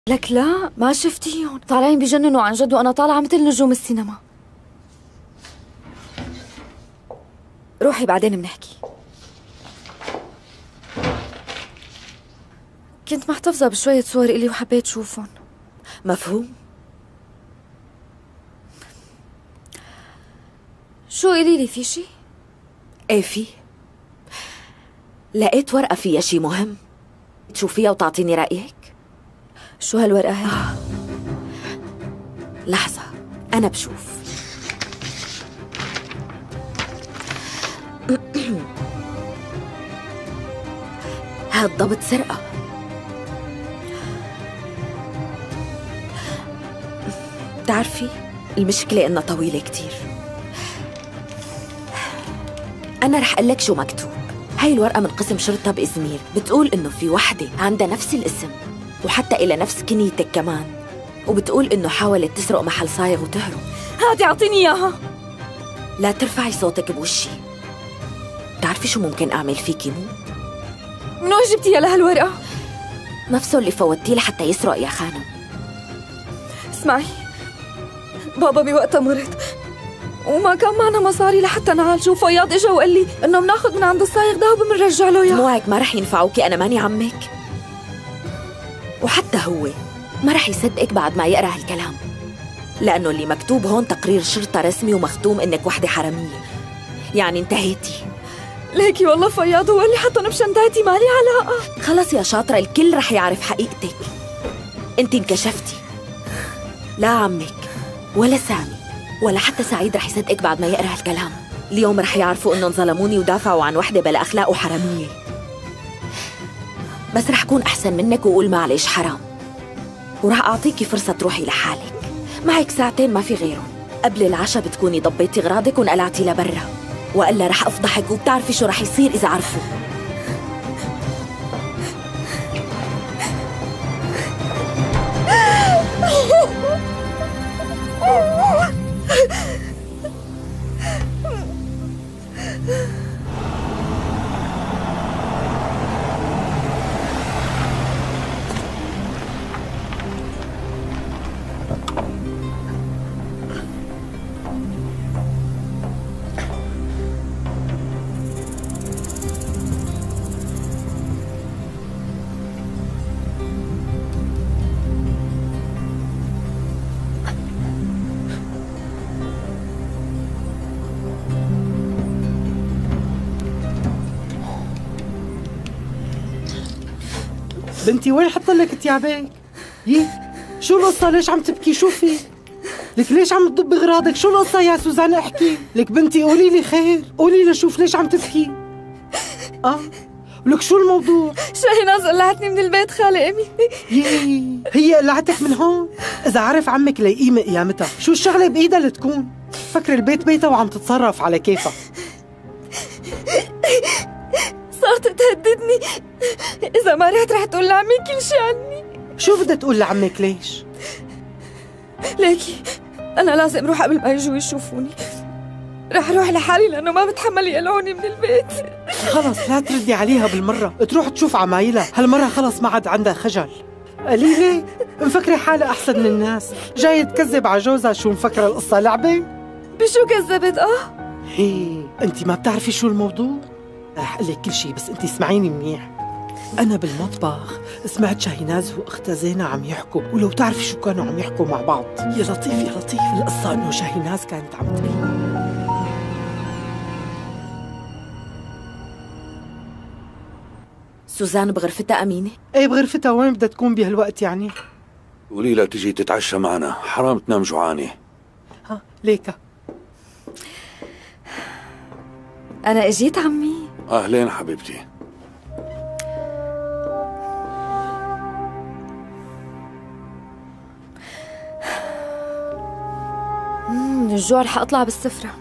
لك لا ما شفتيهم طالعين بجننوا عن جد وأنا طالعة مثل نجوم السينما. روحي بعدين بنحكي. كنت محتفظة بشوية صور إلي وحبيت شوفهم. مفهوم. شو قولي لي في شي؟ ايه في. لقيت ورقة فيها شي مهم، تشوفيها وتعطيني رأيك؟ شو هالورقة هي؟ لحظة أنا بشوف. هاد ضبط سرقة. بتعرفي المشكلة إنها طويلة كتير. أنا رح أقلك شو مكتوب. هاي الورقة من قسم شرطة بإزمير، بتقول إنه في وحدة عندها نفس الاسم وحتى إلى نفس كنيتك كمان، وبتقول إنه حاولت تسرق محل صايغ وتهرب. هاتي أعطيني إياها. لا ترفعي صوتك بوشي. بتعرفي شو ممكن أعمل فيكي مو؟ من وين جبتيها لهالورقة؟ نفسه اللي فوتيه لحتى يسرق يا خانم. اسمعي، بابا بوقتها مرض وما كان معنا مصاري لحتى نعالجه، فياض اجا وقال لي انه بناخذ من عند الصايغ دهب وبنرجع له اياه. دموعك ما رح ينفعوكي، انا ماني عمك. وحتى هو ما رح يصدقك بعد ما يقرا هالكلام، لانه اللي مكتوب هون تقرير شرطة رسمي ومختوم انك وحدة حرامية، يعني انتهيتي. ليكي والله فياض هو اللي حطنا بشنطتي، مالي علاقة. خلص يا شاطرة، الكل رح يعرف حقيقتك. انت انكشفتي. لا عمك ولا سامي ولا حتى سعيد رح يصدقك بعد ما يقرا هالكلام. اليوم رح يعرفوا انهم ظلموني ودافعوا عن وحدة بلا اخلاق وحرامية. بس رح كون احسن منك وقول معلش حرام، ورح اعطيكي فرصة تروحي لحالك. معك ساعتين ما في غيرهم، قبل العشاء بتكوني ضبيتي اغراضك ونقلعتي لبرا، والا رح افضحك وبتعرفي شو رح يصير اذا عرفوا. بنتي وين حط لك تيابك؟ يي شو القصة؟ ليش عم تبكي؟ شو في؟ لك ليش عم تضب اغراضك؟ شو القصة يا سوزان؟ احكي لك بنتي، قولي لي خير، قولي لي شوف ليش عم تبكي؟ ولك شو الموضوع؟ شاهيناز قلعتني من البيت خالي امي. يي هي قلعتك من هون؟ إذا عرف عمك ليقيم قيامتها، شو الشغلة بإيدها لتكون؟ فكر البيت بيتها وعم تتصرف على كيفها. صارت تهددني إذا ما رحت تقول لعمي كل شي عني. شو بدها تقول لعمك؟ ليش؟ ليكي أنا لازم روح قبل ما يجوا يشوفوني. رح روح لحالي لأنه ما بتحمل يقلعوني من البيت. خلص لا تردي عليها بالمرة، تروح تشوف عمايلها، هالمرة خلص ما عاد عندها خجل. قليلة مفكرة حالها أحسن من الناس، جاية تكذب على جوزها. شو مفكرة القصة لعبة؟ بشو كذبت؟ هي انت ما بتعرفي شو الموضوع؟ رح اقول لك كل شيء بس انت اسمعيني منيح. انا بالمطبخ سمعت شاهيناز واختها زينة عم يحكوا، ولو تعرفي شو كانوا عم يحكوا مع بعض. يا لطيف يا لطيف، القصة انه شاهيناز كانت عم تقول سوزان بغرفتها أمينة؟ ايه بغرفتها. وين بدها تكون بهالوقت يعني؟ قولي لها تجي تتعشى معنا، حرام تنام جوعانة. ليكا أنا إجيت عمي. أهلين حبيبتي. من الجوع رح أطلع بالسفرة.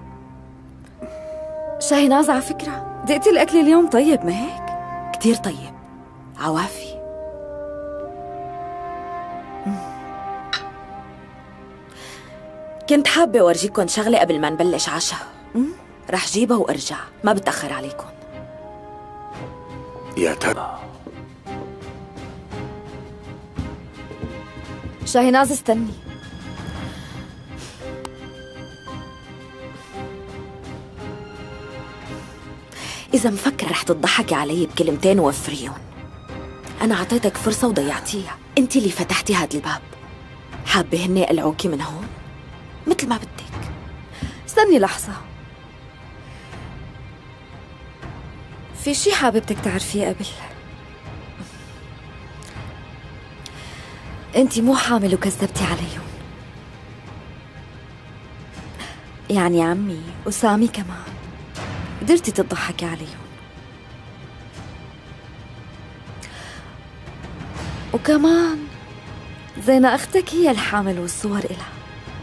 شاهيناز على فكرة دقتي الأكل اليوم طيب ما هيك؟ كتير طيب، عوافي. كنت حابة أورجيكم شغلة قبل ما نبلش عشاء. رح جيبها وارجع، ما بتأخر عليكم. يا ترى شاهيناز استني. إذا مفكر رح تضحكي علي بكلمتين ووفريهم، أنا عطيتك فرصة وضيعتيها. أنت اللي فتحتي هاد الباب. حابة هني يقلعوكي من هون؟ مثل ما بدك. استني لحظة، في شي حاببتك تعرفيه قبل؟ انتي مو حامل وكذبتي عليهم، يعني عمي وسامي كمان قدرتي تضحكي عليهم، وكمان زينة أختك هي الحامل والصور إلها.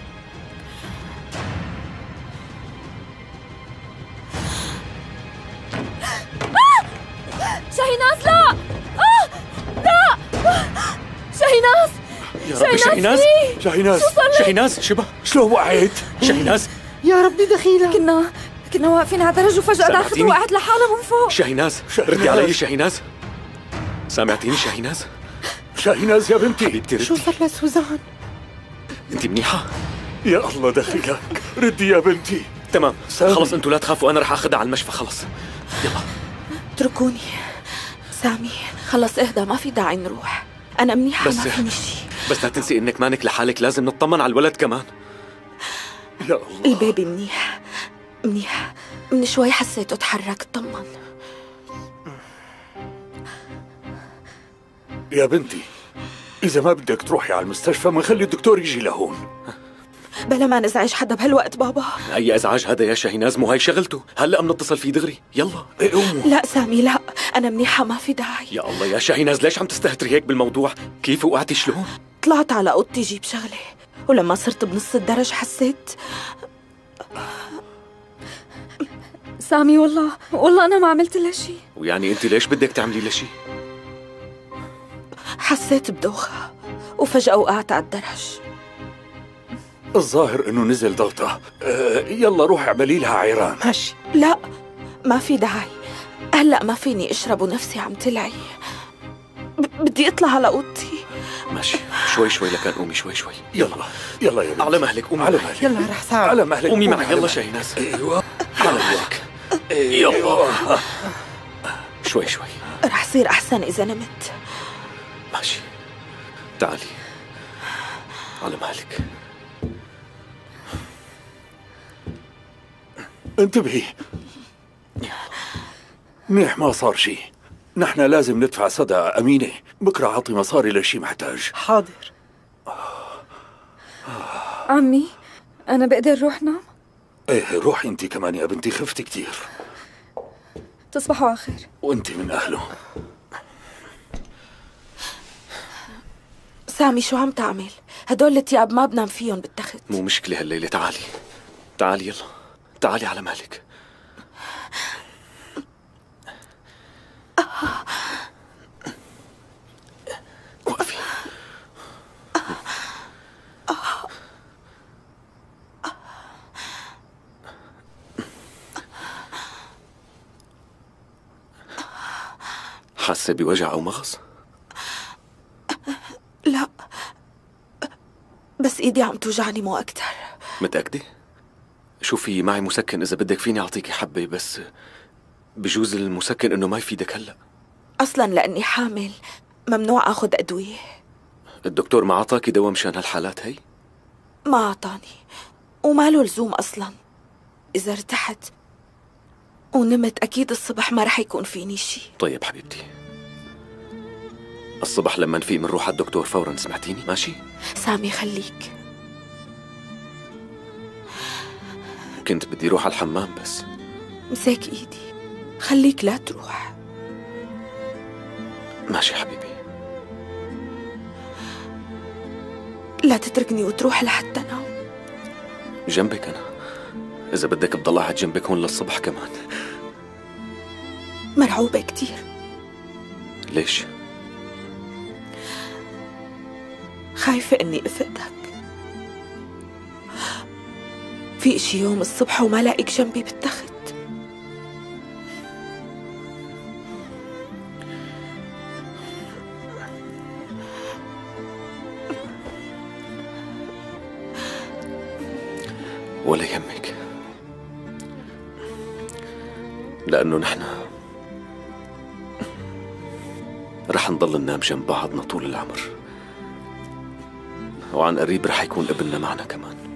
شاهيناز لا! لا! شاهيناز! يا ربي شاهيناز! شاهيناز شاهيناز شبه شلون وقعت؟ شاهيناز يا ربي دخيلة. كنا واقفين على درج وفجأة داخلت سمعتيني؟ وقعت لحالها من فوق. شاهيناز ردي علي شاهيناز. سامعتيني شاهيناز؟ شاهيناز يا بنتي، حبيبتي شو ردي. صار لسوزان؟ انت منيحة؟ يا الله دخيلك، ردي يا بنتي. تمام سامي. خلص انتوا لا تخافوا، انا رح اخذها على المشفى. خلص يلا. اتركوني. سامي خلص اهدى، ما في داعي نروح. أنا منيحة، بس ما فيني شي. بس لا تنسي انك مانك لحالك، لازم نطمن على الولد كمان. يا الله البيبي منيح منيح، من شوي حسيته تحرك. اطمن. يا بنتي، إذا ما بدك تروحي على المستشفى منخلي الدكتور يجي لهون. بلا ما نزعج حدا بهالوقت بابا. اي ازعاج هذا يا شاهيناز؟ مو هاي شغلته. هلا بنتصل فيه دغري. يلا. إيه أمه. لا سامي لا، أنا منيحة ما في داعي. يا الله يا شاهيناز، ليش عم تستهتري هيك بالموضوع؟ كيف وقعتي شلون؟ طلعت على أوضتي جيب شغلة، ولما صرت بنص الدرج حسيت سامي والله أنا ما عملت لها شي. ويعني انت ليش بدك تعملي لشي؟ حسيت بدوخة وفجأة وقعت على الدرج. الظاهر إنه نزل ضغطه. يلا روحي اعملي لها عيران. ماشي. لا ما في داعي، هلأ ما فيني أشرب ونفسي عم تلعي. بدي أطلع على أوضتي. ماشي شوي شوي لكان قومي شوي شوي. يلا يلا يا بنتي. على مهلك قومي على معي. مهلك. يلا رح ساعد. على مهلك. قومي معي على يلا مهلك. شاهيناز. ايوه على مهلك. يلا شوي شوي. رح صير أحسن إذا نمت. ماشي تعالي على مهلك. انتبهي، منيح ما صار شيء. نحن لازم ندفع صدى أمينة، بكرة أعطي مصاري لشي محتاج. حاضر. عمي أنا بقدر روح نام؟ ايه روحي انت كمان يا بنتي، خفتي كتير. تصبحوا على خير. وانت من أهله. سامي شو عم تعمل؟ هدول التياب ما بنام فيهم بالتخت. مو مشكلة هالليلة. تعالي تعالي يلا تعالي على مهلك. وقفي. حاسة بوجع أو مغص؟ لا بس إيدي عم توجعني مو أكتر. متأكدة؟ شوفي معي مسكن، إذا بدك فيني أعطيكي حبة، بس بجوز المسكن إنه ما يفيدك هلأ. أصلاً لأني حامل ممنوع أخذ أدوية. الدكتور ما عطاكي دواء مشان هالحالات هي؟ ما أعطاني، وما له لزوم أصلاً. إذا ارتحت ونمت أكيد الصبح ما رح يكون فيني شي. طيب حبيبتي، الصبح لما نفيق منروح على الدكتور فوراً، سمعتيني؟ ماشي؟ سامي خليك. كنت بدي روح على الحمام بس. مساك إيدي، خليك لا تروح. ماشي حبيبي. لا تتركني وتروح لحتى نام. جنبك أنا، إذا بدك بضل قاعد جنبك هون للصبح كمان. مرعوبة كتير. ليش؟ خايفة إني أفقدك. في إشي يوم الصبح وما لاقيك جنبي بالتخت. ولا يهمك، لأنه نحن رح نضل ننام جنب بعضنا طول العمر، وعن قريب رح يكون ابننا معنا كمان.